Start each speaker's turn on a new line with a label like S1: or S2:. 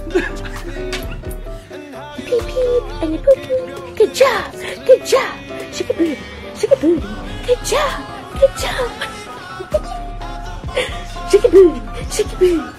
S1: Pee pee and you poo poo. Good job. Good job. Shake a booty. Shake a booty. Good job. Good job. Shake a booty. Shake a booty.